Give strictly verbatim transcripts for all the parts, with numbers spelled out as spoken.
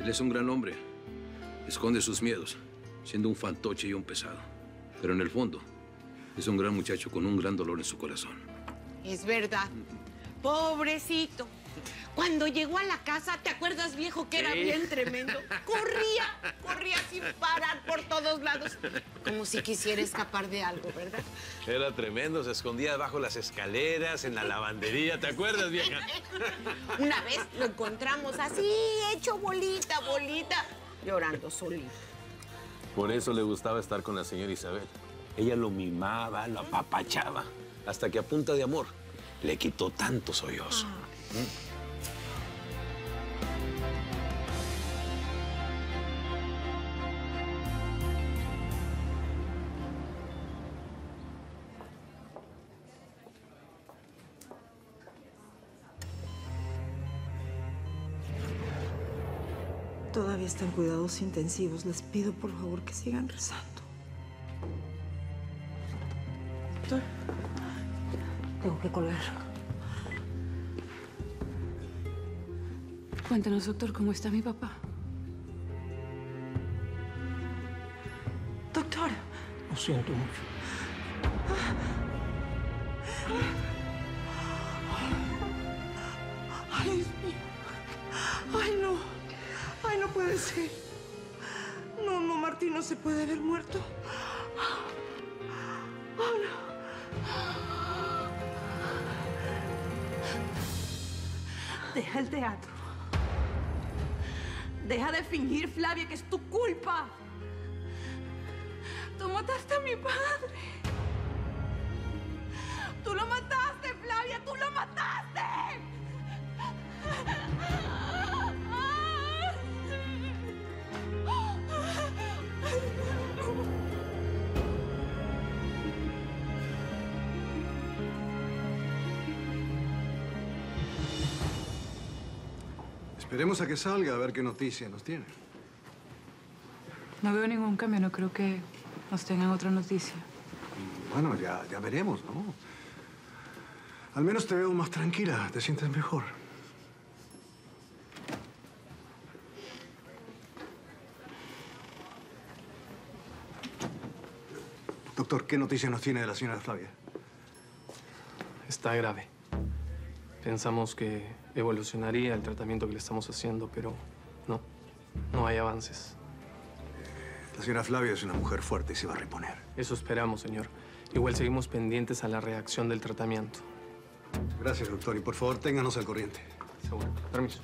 Él es un gran hombre. Esconde sus miedos, siendo un fantoche y un pesado. Pero en el fondo, es un gran muchacho con un gran dolor en su corazón. Es verdad. Pobrecito. Cuando llegó a la casa, ¿te acuerdas, viejo, que era Sí. bien tremendo? Corría, corría sin parar por todos lados. Como si quisiera escapar de algo, ¿verdad? Era tremendo, se escondía bajo las escaleras, en la lavandería, ¿te acuerdas, vieja? Una vez lo encontramos así, hecho bolita, bolita, llorando solito. Por eso le gustaba estar con la señora Isabel. Ella lo mimaba, lo apapachaba, hasta que a punta de amor le quitó tanto sollozo. ¿Mm? Todavía están cuidados intensivos. Les pido, por favor, que sigan rezando. Doctor, tengo que colgar. Cuéntanos, doctor, ¿cómo está mi papá? Doctor. Lo siento mucho. Ay, Dios mío. Ay, no. Ay, no puede ser. No, no, Martín no se puede haber muerto. Oh, no. Deja el teatro. Deja de fingir, Flavia, que es tu culpa. Tú mataste a mi padre. Tú lo mataste, Flavia, tú lo mataste. Esperemos a que salga a ver qué noticia nos tiene. No veo ningún cambio, no creo que nos tengan otra noticia. Bueno, ya, ya veremos, ¿no? Al menos te veo más tranquila, te sientes mejor. Doctor, ¿qué noticia nos tiene de la señora Flavia? Está grave. Pensamos que evolucionaría el tratamiento que le estamos haciendo, pero no. No hay avances. La señora Flavia es una mujer fuerte y se va a reponer. Eso esperamos, señor. Igual seguimos pendientes a la reacción del tratamiento. Gracias, doctor. Y por favor, ténganos al corriente. Seguro. Permiso.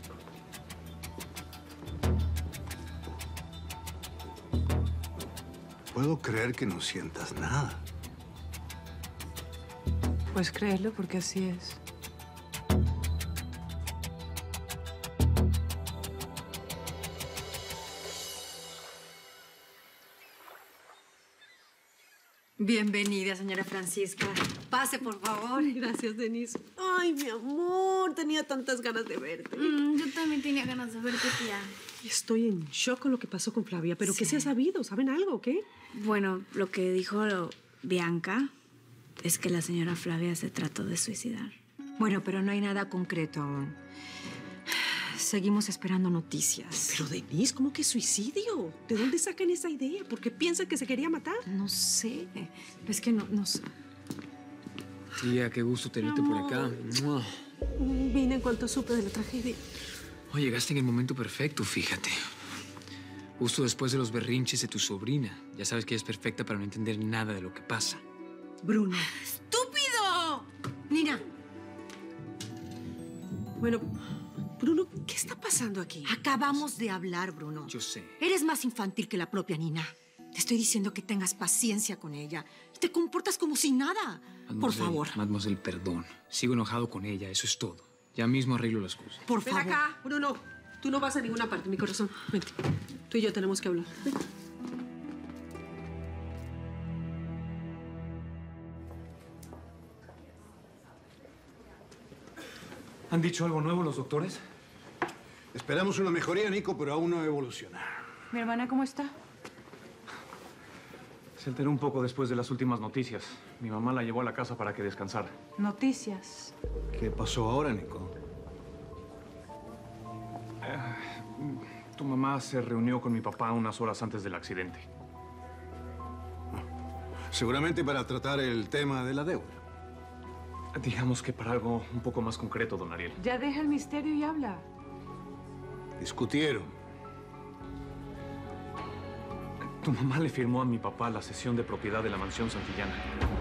Puedo creer que no sientas nada. Pues créelo, porque así es. Bienvenida, señora Francisca. Pase, por favor. Gracias, Denise. Ay, mi amor, tenía tantas ganas de verte. Mm, yo también tenía ganas de verte, tía. Estoy en shock con lo que pasó con Flavia. ¿Pero sí. qué se ha sabido? ¿Saben algo o qué? Bueno, lo que dijo Bianca es que la señora Flavia se trató de suicidar. Bueno, pero no hay nada concreto aún. Seguimos esperando noticias. Pero, Denise, ¿cómo que suicidio? ¿De dónde sacan esa idea? ¿Por qué piensan que se quería matar? No sé. Es que no, no sé. Tía, qué gusto tenerte por acá. Vine en cuanto supe de la tragedia. Oh, llegaste en el momento perfecto, fíjate. Justo después de los berrinches de tu sobrina. Ya sabes que ella es perfecta para no entender nada de lo que pasa. Bruno. ¡Estúpido! Nina. Bueno, Bruno, ¿qué está pasando aquí? Acabamos de hablar, Bruno. Yo sé. Eres más infantil que la propia Nina. Te estoy diciendo que tengas paciencia con ella. Y te comportas como si nada. Mademoiselle, por favor. Mademoiselle, perdón. Sigo enojado con ella, eso es todo. Ya mismo arreglo las cosas. Por Ven favor. acá, Bruno. Tú no vas a ninguna parte, mi corazón. Vente. Tú y yo tenemos que hablar. Ven. ¿Han dicho algo nuevo los doctores? Esperamos una mejoría, Nico, pero aún no evoluciona. ¿Mi hermana cómo está? Se alteró un poco después de las últimas noticias. Mi mamá la llevó a la casa para que descansara. Noticias. ¿Qué pasó ahora, Nico? Tu mamá se reunió con mi papá unas horas antes del accidente. Seguramente para tratar el tema de la deuda. Digamos que para algo un poco más concreto, don Ariel. Ya deja el misterio y habla. Discutieron. Tu mamá le firmó a mi papá la cesión de propiedad de la mansión Santillana.